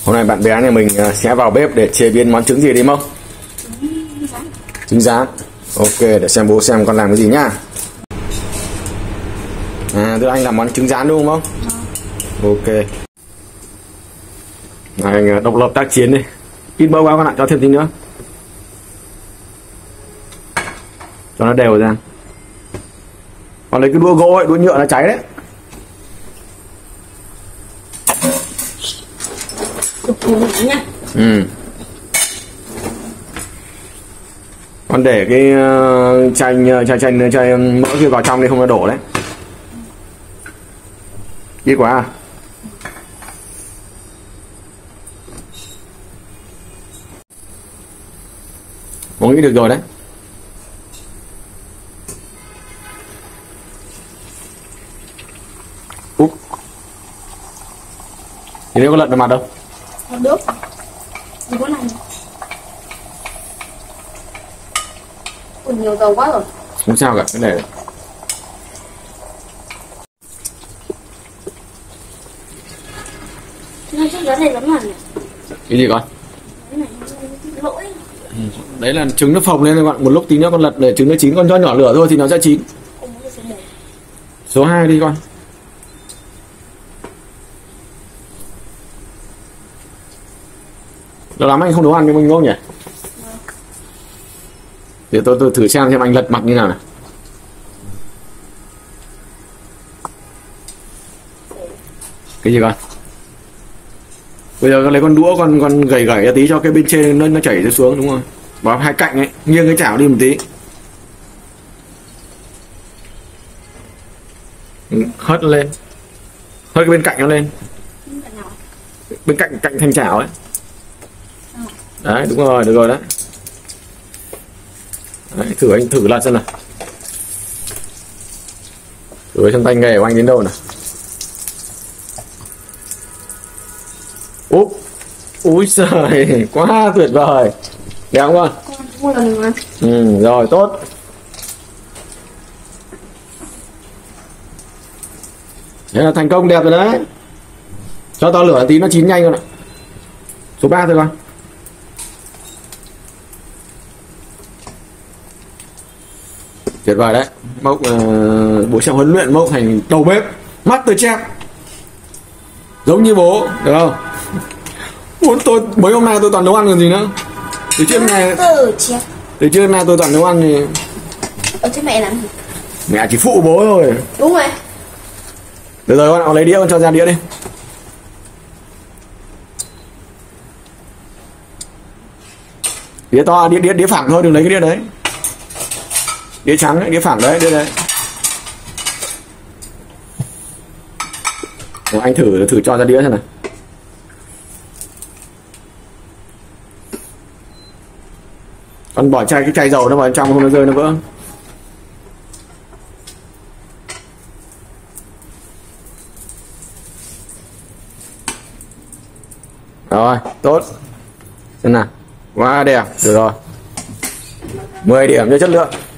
Hôm nay bạn bé nhà mình sẽ vào bếp để chế biến món trứng gì đi Mông? Trứng rán. Ok, để xem bố xem con làm cái gì nhá. Thưa anh làm món trứng rán đúng không? Ok. Anh độc lập tác chiến đi. Ít bơ quá con ạ, cho thêm tí nữa. Cho nó đều ra. Còn lấy cái đũa gỗ ấy, đũa nhựa nó cháy đấy. Còn để cái chai mỡ kia vào trong đi không nó đổ đấy. Ít quá à? Bố nghĩ được rồi đấy. Úp. Thì nếu có lật vào mặt đâu? Không được. Gì có này. Ui, nhiều dầu quá rồi. Không sao cả, cái này. Nó chắc giá này lắm hẳn nhỉ? Cái gì con? Cái này lỗi. Đấy là trứng nó phồng lên các bạn. Một lúc tí nữa con lật để trứng nó chín, con cho nhỏ lửa thôi thì nó sẽ chín. Số 2 đi con. Lâu lắm anh không nấu ăn với mình đúng không nhỉ? Để tôi thử xem anh lật mặt như nào này. Cái gì con? Bây giờ con lấy con đũa con gẩy ra tí cho cái bên trên nó chảy xuống đúng không? Bóp hai cạnh ấy, nghiêng cái chảo đi một tí. Hất lên. Hất cái bên cạnh nó lên. Bên cạnh thanh chảo ấy. Đấy, đúng rồi, được rồi đấy. Đấy, anh thử lật xem nào. Thử xem tay nghề của anh đến đâu nào. Úp. Úi giời, quá tuyệt vời. Đẹp không con? Con lần mà. Rồi, tốt. Thế là thành công đẹp rồi đấy. Cho to lửa tí nó chín nhanh con ạ. Số 3 thôi con. Tuyệt vời đấy. Mốc bố sẽ huấn luyện Mốc thành đầu bếp master chef. Giống như bố, được không? Tôi mấy hôm nay tôi toàn nấu ăn còn gì nữa. Từ trước này tôi toàn nấu ăn thì. Chứ mẹ làm gì? Mẹ chỉ phụ bố thôi. Đúng rồi. Được rồi con lấy đĩa con cho ra đĩa đi. Đĩa to, đĩa phẳng thôi, đừng lấy cái đĩa đấy. Đĩa trắng đấy, đĩa phẳng đấy, đĩa đấy. Rồi, anh thử cho ra đĩa xem nào. Con bỏ cái chai dầu nó vào bên trong không nó rơi nó vỡ. Rồi, tốt. Xem nào. Quá đẹp, được rồi. 10 điểm cho chất lượng.